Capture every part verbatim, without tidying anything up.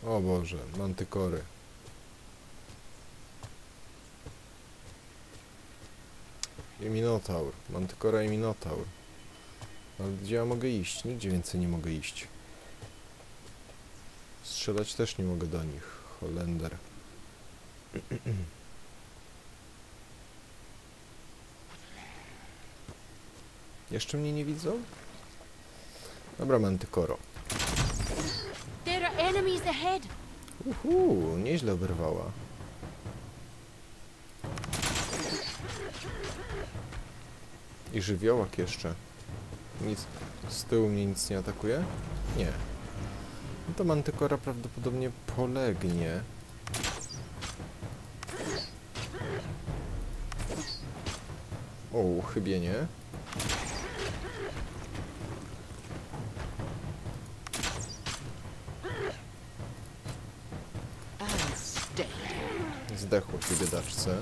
O Boże, mantykory. I minotaur. Mantykora i minotaur. Ale gdzie ja mogę iść? Nigdzie więcej nie mogę iść. Strzelać też nie mogę do nich. Holender. Jeszcze mnie nie widzą? Dobra, mantykoro. There are enemies ahead. Uhu, nieźle oberwała. I żywiołak jeszcze. Nic, z tyłu mnie nic nie atakuje? Nie. No to mantykora prawdopodobnie polegnie. O, chybienie. Zdechło się biedaczce.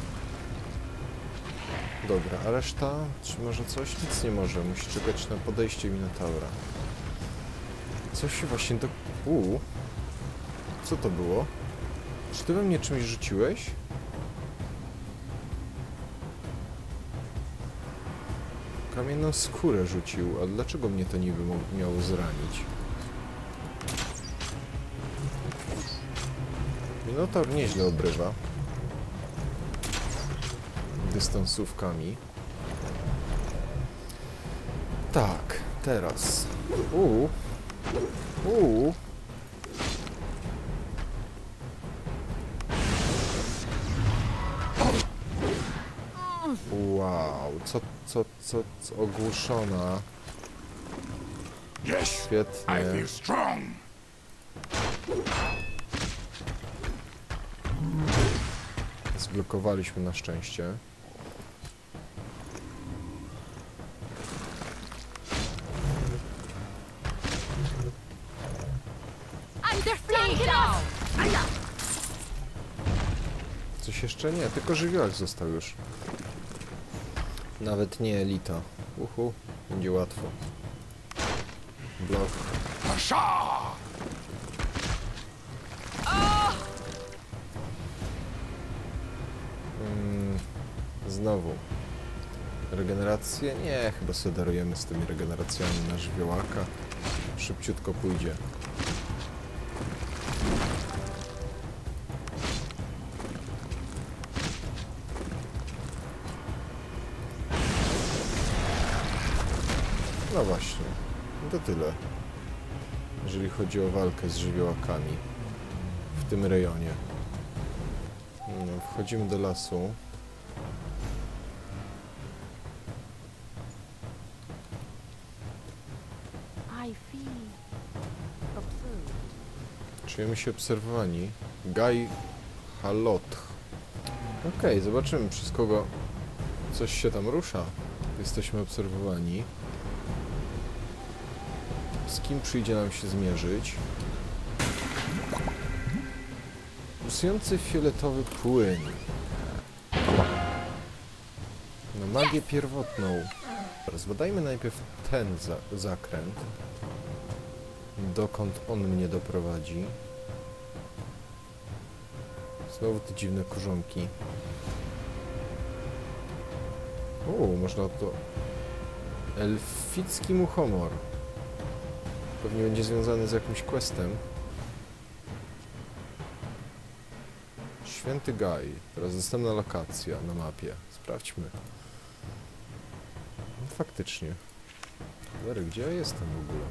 Dobra, a reszta? Czy może coś? Nic nie może. Musi czekać na podejście Minotaura. Coś się właśnie do... Uuu. Co to było? Czy ty we mnie czymś rzuciłeś? Kamienną skórę rzucił. A dlaczego mnie to niby miało zranić? Minotaur nieźle obrywa. Dystansówkami. Tak, teraz. Uuu. Uuu. Wow, co, co, co, co ogłuszona. Świetnie. Zblokowaliśmy na szczęście. Coś jeszcze? Nie, tylko żywiołek został już. Nawet nie elita. Uhu, będzie łatwo. Blok. Hmm, znowu. Regenerację? Nie, chyba sobie darujemy z tymi regeneracjami na żywiołaka. Szybciutko pójdzie. No właśnie, to tyle, jeżeli chodzi o walkę z żywiołakami w tym rejonie. No, wchodzimy do lasu. Czujemy się obserwowani. Gaj Halot. Okej, okay, zobaczymy, przez kogo coś się tam rusza. Jesteśmy obserwowani. Z kim przyjdzie nam się zmierzyć? Pulsujący fioletowy płyn. Na magię pierwotną. Zbadajmy najpierw ten za zakręt. Dokąd on mnie doprowadzi. Znowu te dziwne korzonki. O, można to... Elficki muchomor. Pewnie będzie związany z jakimś questem. Święty Gaj. Teraz dostępna lokacja na mapie. Sprawdźmy. No, faktycznie. Lery, gdzie ja jestem w ogóle?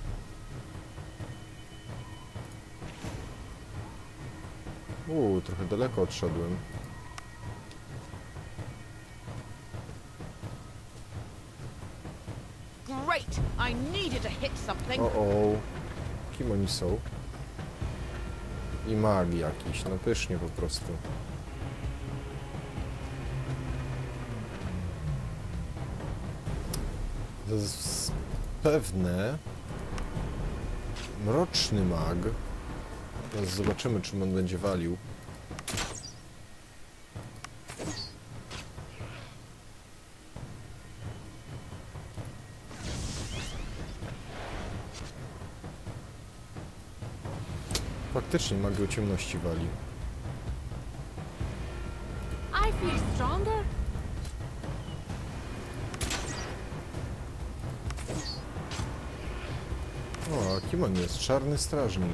Uuu, trochę daleko odszedłem. Great! I needed to hit something. O, o. Kim oni są? I mag jakiś, no pysznie po prostu. Pewne mroczny mag. Teraz zobaczymy, czym on będzie walił. Faktycznie magią ciemności wali. I feel stronger. O, a kim on jest? Czarny strażnik.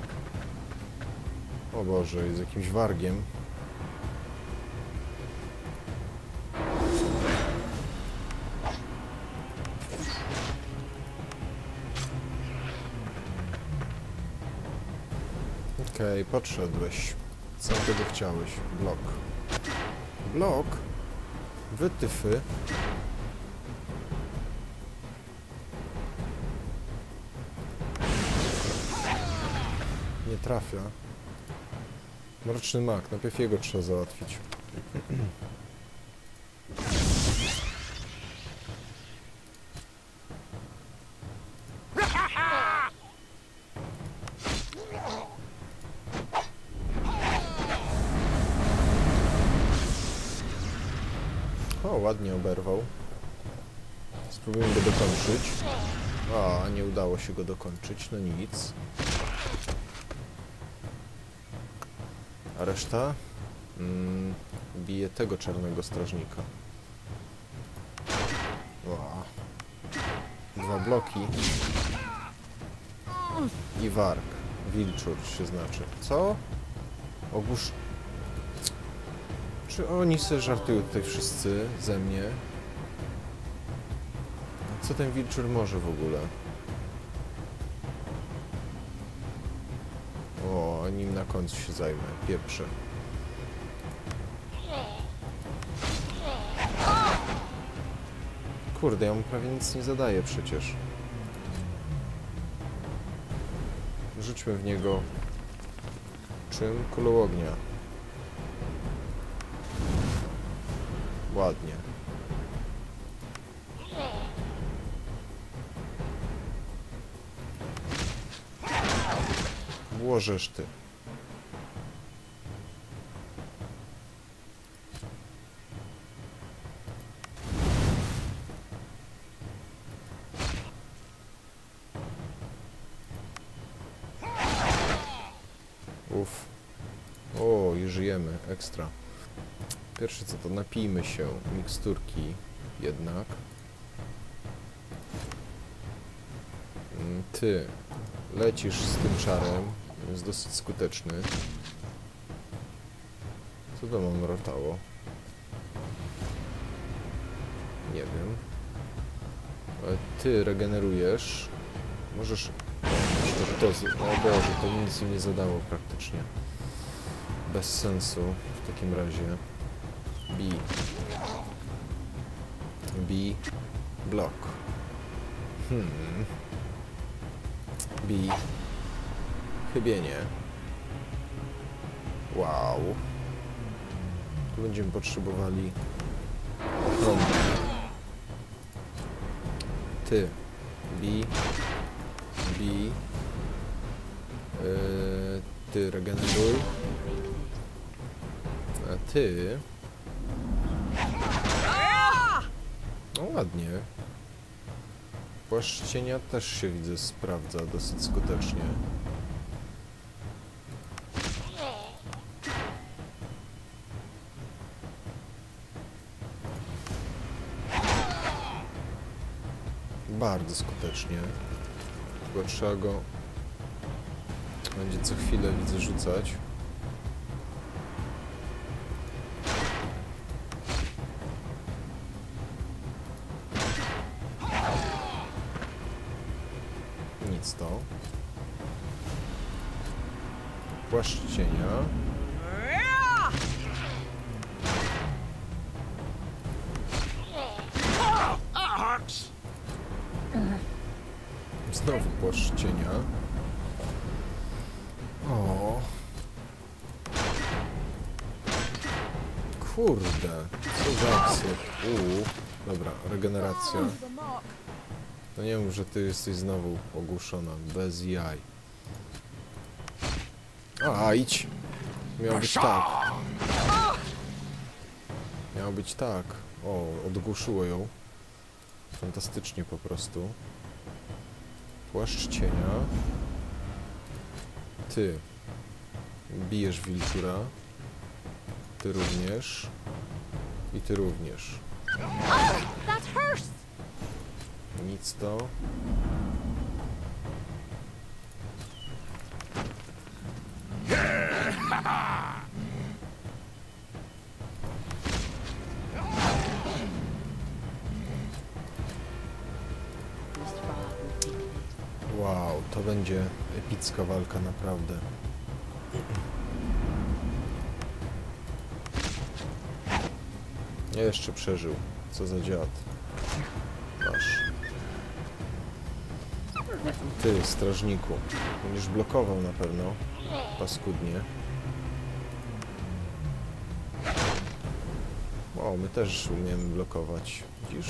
O Boże, jest jakimś wargiem. Okej, okay, podszedłeś. Co tego chciałeś? Blok. Blok? Wytyfy. Nie trafia. Mroczny mak, najpierw jego trzeba załatwić. O, ładnie oberwał. Spróbujemy go dokończyć. A, nie udało się go dokończyć, no nic. A reszta? Mm, bije tego czarnego strażnika. Ła. Dwa bloki. I warg. Wilczur się znaczy. Co? Ogłusz... Czy oni sobie żartują tutaj wszyscy ze mnie? Co ten wilczur może w ogóle? O, nim na końcu się zajmę. Pieprze. Kurde, ja mu prawie nic nie zadaję przecież. Rzućmy w niego... Czym? Kulą ognia. Ładnie. Łożesz ty. Uff. O, i żyjemy. Ekstra. Pierwsze co to, napijmy się miksturki jednak. Ty lecisz z tym czarem, jest dosyć skuteczny. Co to mam rotało? Nie wiem. Ale ty regenerujesz. Możesz... O, to, to, o Boże, to nic im nie zadało praktycznie. Bez sensu w takim razie. B. B. Block. Hmm. B. Chybienie. Wow. Tu będziemy potrzebowali ochrony. Ty. B. B. Yy, ty regeneruj. A ty... No ładnie. Płaszcz cienia też się, widzę, sprawdza dosyć skutecznie. Bardzo skutecznie. Tylko trzeba go... Będzie co chwilę, widzę, rzucać. Nic to. Płaszcz cienia. Znowu płaszcz cienia. O. Kurde. Co za akcja. Uuu. Dobra, regeneracja. No nie mów, że ty jesteś znowu ogłuszona. Bez jaj. A, idź. Miało być tak. Miało być tak. O, odgłuszyło ją. Fantastycznie po prostu. Płaszcz cienia. Ty. Bijesz wilczura. Ty również. I ty również. That hurts! Nic to. Wow, to będzie epicka walka, naprawdę. Nie, jeszcze przeżył. Co za dziad. Masz. Ty, strażniku. Będziesz blokował na pewno. Paskudnie. O, my też umiemy blokować. Widzisz?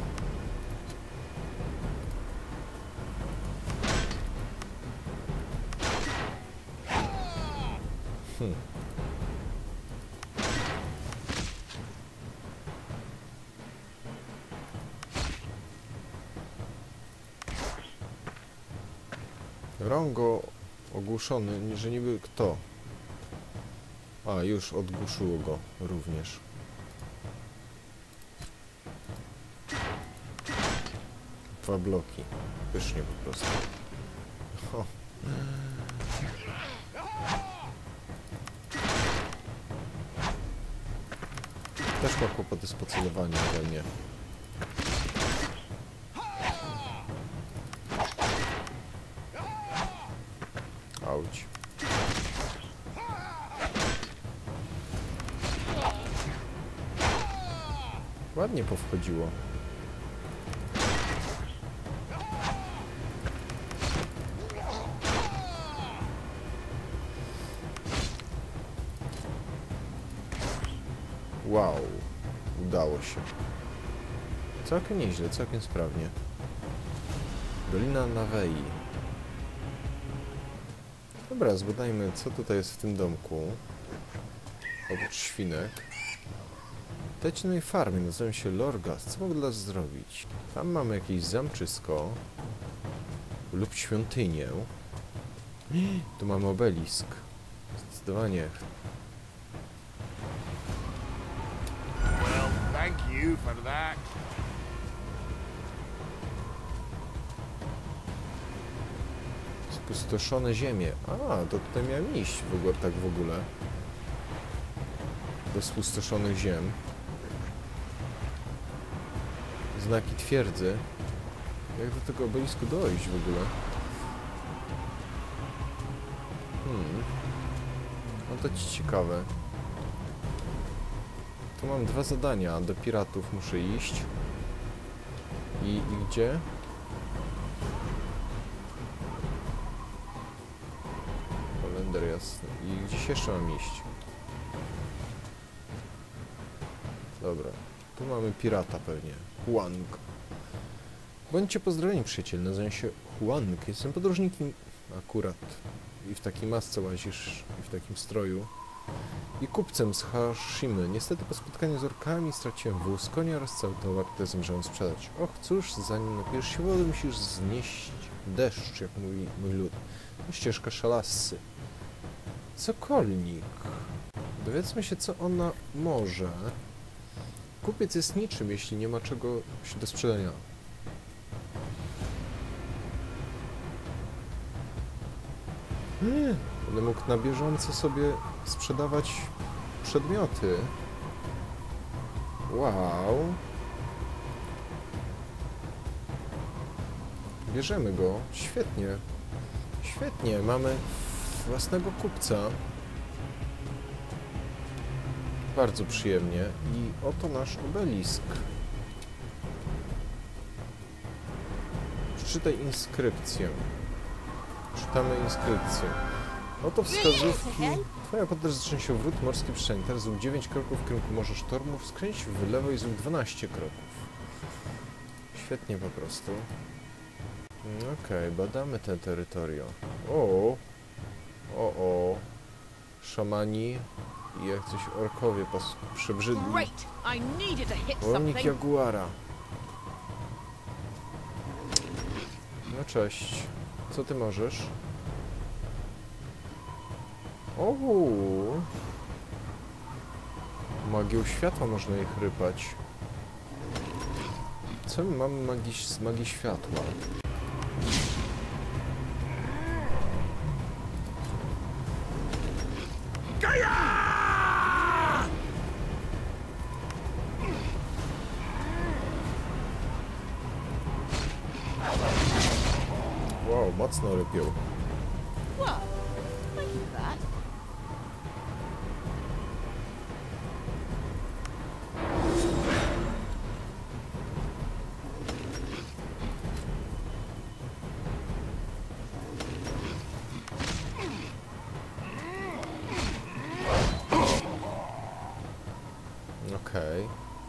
Hmm. Rongo ogłuszony, że niby kto? A, już odgłuszyło go również. Dwa bloki. Pysznie po prostu. O. Też ma kłopoty z pocelowaniem we mnie. Auć. Ładnie powchodziło. Wow, udało się. Całkiem nieźle, całkiem sprawnie. Dolina Nawei. Dobra, zbadajmy, co tutaj jest w tym domku. Oprócz świnek. W tej ciemnej farmie nazywam się Lorgas. Co mogę dla nas zrobić? Tam mamy jakieś zamczysko. Lub świątynię. Tu mamy obelisk. Zdecydowanie. Well, thank you for that. Spustoszone ziemie. A, to tutaj miałem iść w ogóle, tak w ogóle. Do spustoszonych ziem. Znaki twierdzy. Jak do tego obelisku dojść w ogóle? Hmm. No to ci ciekawe. Tu mam dwa zadania. Do piratów muszę iść. I, i gdzie? Kalender jasny. I gdzieś jeszcze mam iść? Dobra. Tu mamy pirata pewnie. Huang. Bądźcie pozdrowieni, przyjaciel. Nazywam się Huang. Jestem podróżnikiem akurat. I w takiej masce łazisz. I w takim stroju. I kupcem z Hashimy. Niestety po spotkaniu z orkami straciłem wóz, konia oraz cały towar, który zamierzałem sprzedać. Och, cóż, zanim napijesz się wody, musisz znieść deszcz, jak mówi mój lud. To ścieżka szalassy. Cokolnik. Dowiedzmy się, co ona może. Kupiec jest niczym, jeśli nie ma czego się do sprzedania. Hmm, będę mógł na bieżąco sobie sprzedawać przedmioty. Wow. Bierzemy go. Świetnie. Świetnie. Mamy własnego kupca. Bardzo przyjemnie. I oto nasz obelisk. Przeczytaj inskrypcję. Czytamy inskrypcję. Oto wskazówki. Twoja podróż zacznie się wrót morski przestrzeni. Teraz zrób dziewięć kroków w kierunku Morza Sztormów. Skręć w lewo i zrób dwanaście kroków. Świetnie po prostu. Okej, okay, badamy te terytorium. O, o, o. Szamani i jak coś orkowie pas przebrzydli. Wolnik jaguara. No cześć. Co ty możesz? O, magią światła można je chrypać. Co my mamy magii, z magii światła? Wow, mocno rypią. Well, thank you for that. Okej.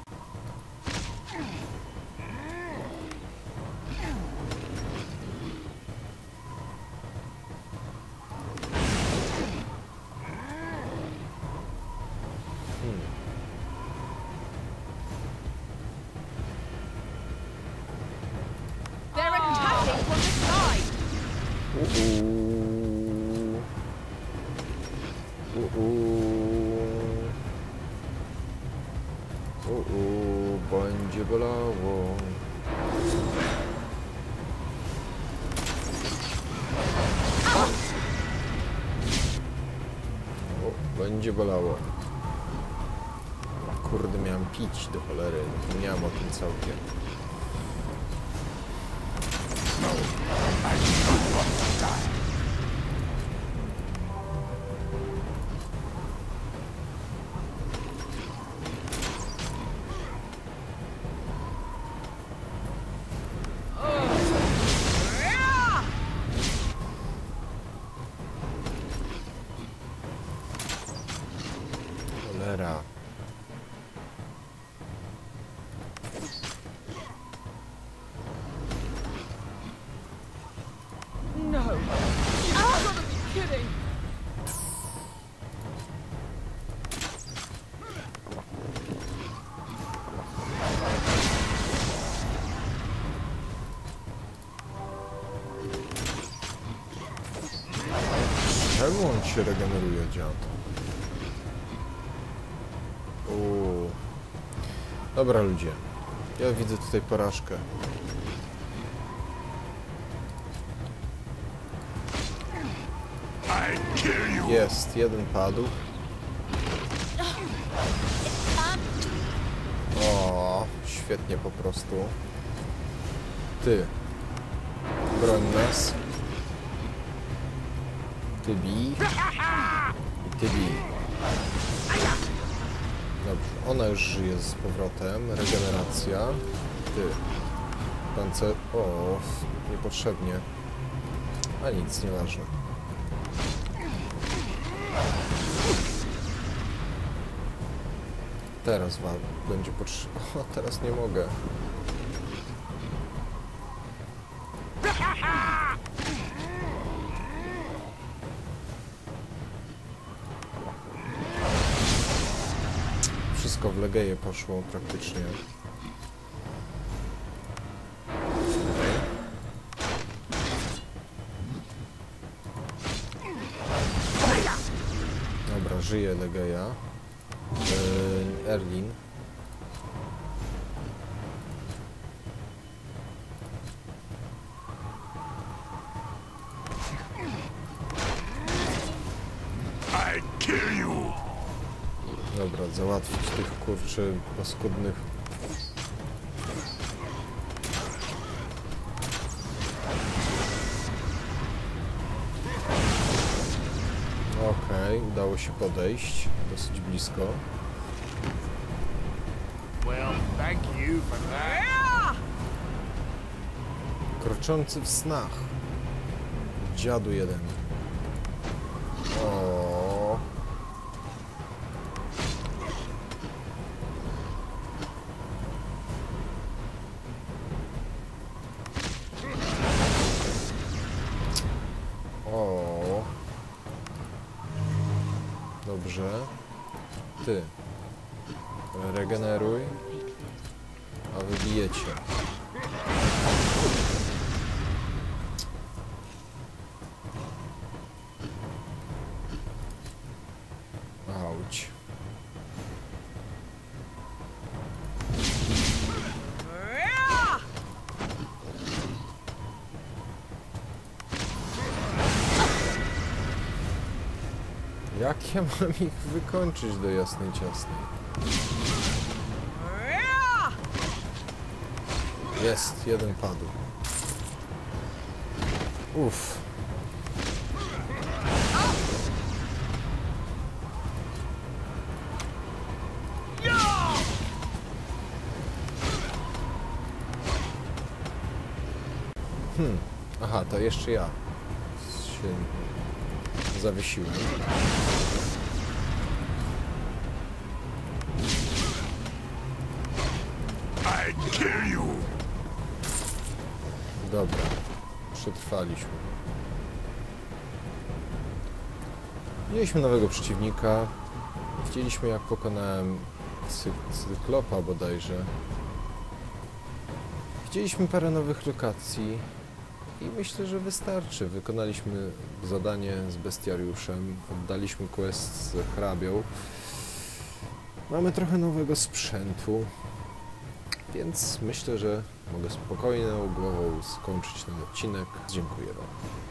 Hmm. They're attacking from the side. Uuu. Uuu. Uuu, będzie bolało. O, będzie bolało. Kurde, miałem pić do cholery. Nie miałem o tym całkiem. Cholera. No. You've gotta be kidding. Czemu on się regeneruje, dziad? Uuu. Dobra, ludzie. Ja widzę tutaj porażkę. Jest, jeden padł. O, świetnie po prostu. Ty. Broń nas. Ty bij. I ty bij. Dobrze, ona już żyje z powrotem. Regeneracja. Ty. Pancer... O, niepotrzebnie. A nic, nieważne. Teraz wam będzie potrzeba... O, teraz nie mogę. Wszystko w legeje poszło praktycznie. Dobra, żyje legeja. Yy, Erlin. Dobra, załatwić tych kurczy paskudnych. Okej, okay, udało się podejść dosyć blisko. Well, thank you for that. Kroczący w snach. Dziadu jeden. O. O. Dobrze. Ty. Regeneruj. A wy bijecie. zrobić. Jak ja mam ich wykończyć do jasnej ciasnej? Jest, jeden padł. Uff. Hmm. Aha, to jeszcze ja się zawiesiłem. I'd kill you. Dobra, przetrwaliśmy. Mieliśmy nowego przeciwnika. Widzieliśmy, jak pokonałem cy Cyklopa bodajże. Widzieliśmy parę nowych lokacji i myślę, że wystarczy. Wykonaliśmy zadanie z bestiariuszem, oddaliśmy quest z hrabią. Mamy trochę nowego sprzętu, więc myślę, że mogę spokojną głową skończyć ten odcinek. Dziękuję wam.